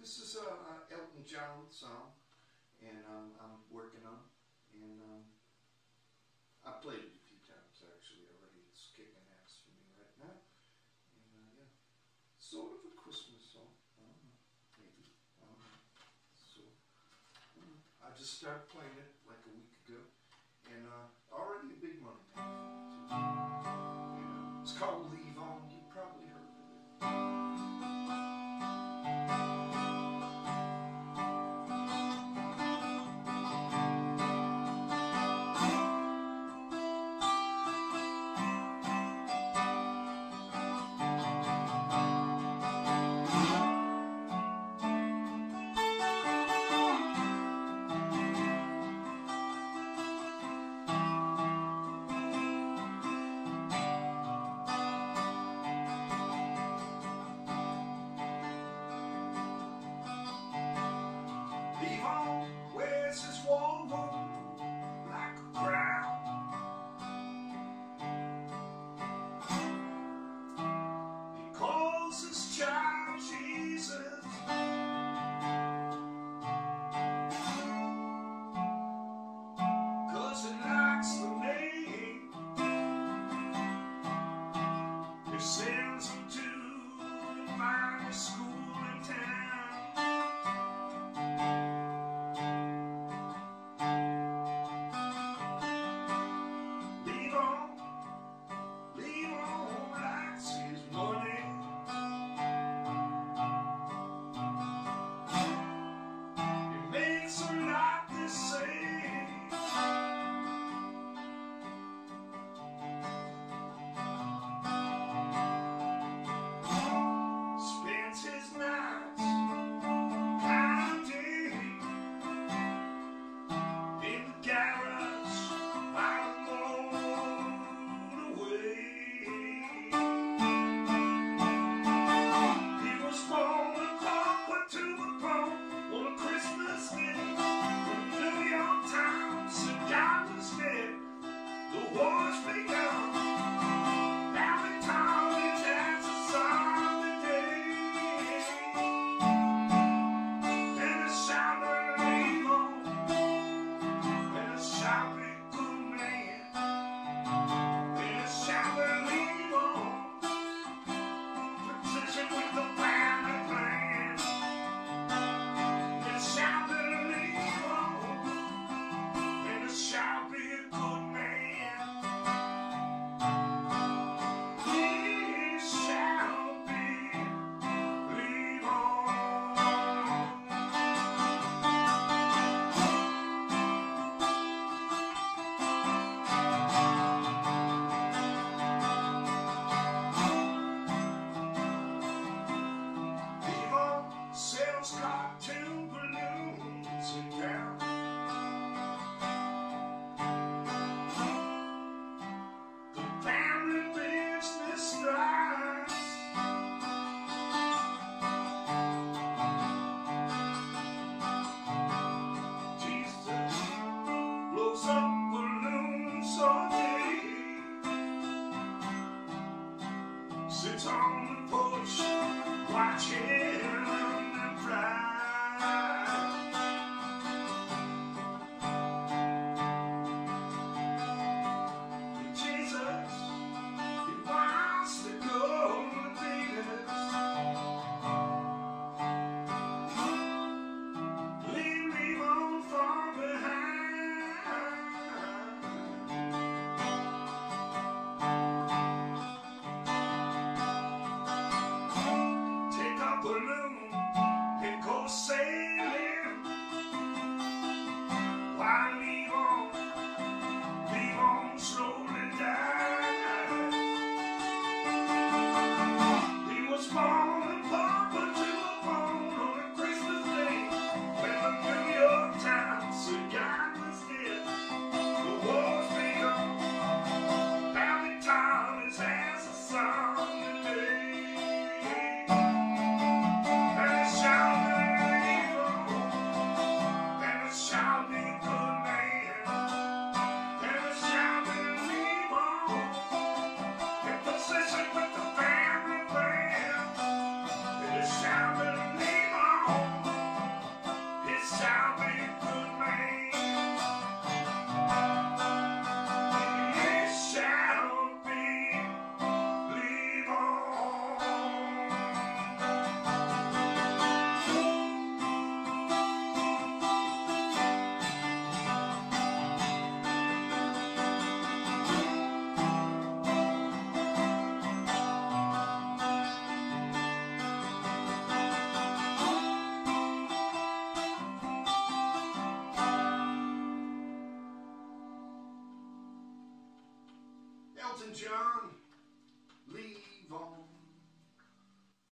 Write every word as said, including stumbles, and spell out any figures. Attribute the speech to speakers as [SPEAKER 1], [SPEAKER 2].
[SPEAKER 1] This is a, a Elton John song, and um, I'm working on, and um, I played it a few times actually already. It's kicking ass for me right now, and uh, yeah, sort of a Christmas song. I don't know, maybe. I don't know. So I, don't know. I just started playing it like a week ago, and uh, already a big money thing for me too. You know, it's called Levon. You probably heard of it. Levon wears his war robe like a crown. He calls his child Jesus, cause he likes the name. He sends him to the finest school in town. Sits on the porch, watching them fly. Jesus, he wants to go to Venus. Leave Levon far behind. Balloon and go sailing while Levon, Levon slowly died. He was born and papa to a bone on a Christmas day when the New York Times said God was dead. The war's begun. Family time is as a song today. Elton John.